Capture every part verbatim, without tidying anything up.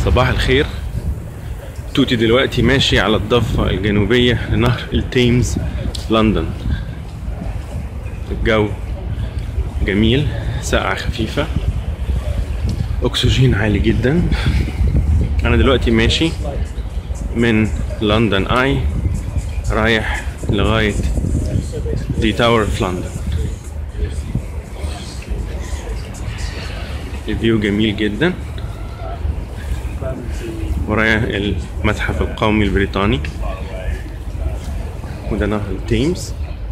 صباح الخير. توتي دلوقتي ماشي على الضفة الجنوبية لنهر التيمز لندن. الجو جميل، ساقعة خفيفة، أكسجين عالي جدا. أنا دلوقتي ماشي من لندن آي رايح لغاية دي تاور في لندن. الفيو جميل جدا. ورايا المتحف القومي البريطاني، وده نهر التيمز.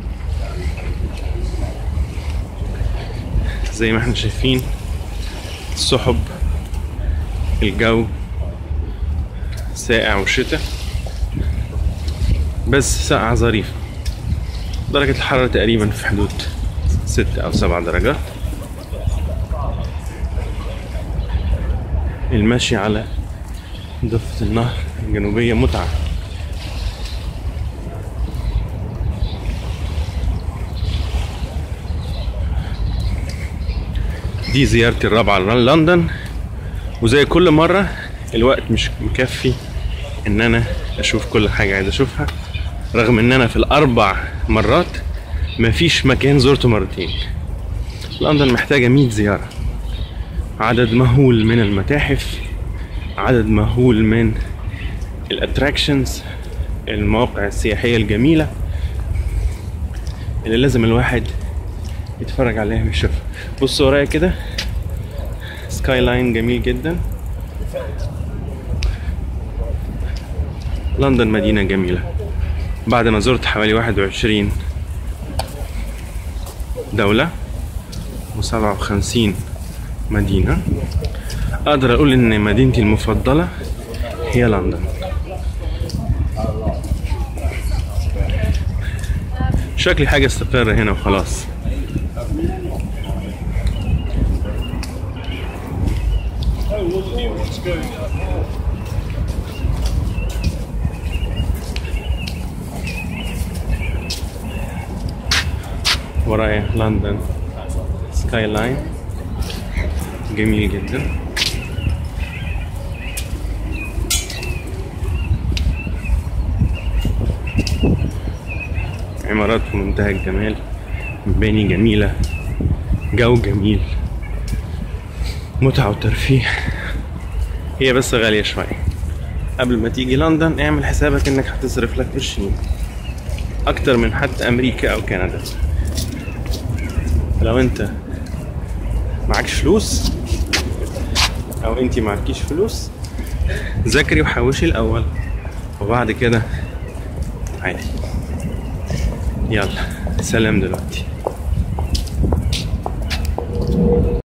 زي ما احنا شايفين السحب، الجو ساقع وشتاء، بس ساقعة ظريفة. درجة الحرارة تقريبا في حدود ست أو سبع درجات. المشي على ضفة النهر الجنوبية متعة. دي زيارتي الرابعة للندن، وزي كل مرة الوقت مش مكفي ان انا اشوف كل حاجة عايز اشوفها، رغم ان انا في الاربع مرات مفيش مكان زرته مرتين. لندن محتاجة مية زيارة. عدد مهول من المتاحف، عدد مهول من الاتراكشنز، المواقع السياحية الجميلة اللي لازم الواحد يتفرج عليها ويشوفها. بصوا ورايا كده سكاي لاين جميل جدا. لندن مدينة جميلة. بعد ما زرت حوالي واحد وعشرين دولة وسبعة وخمسين مدينة، اقدر اقول ان مدينتي المفضلة هي لندن. شكلي حاجة استقر هنا وخلاص. ورايا لندن سكاي لاين جميل جدا. عمارات في منتهى الجمال، مباني جميلة، جو جميل، متعة وترفيه. هي بس غالية شوية. قبل ما تيجي لندن اعمل حسابك انك هتصرف لك قرشين اكتر من حتى امريكا او كندا. لو انت معكش فلوس او انتي معكيش فلوس، ذاكري وحوشي الاول وبعد كده عادي. يلا سلام دلوقتي.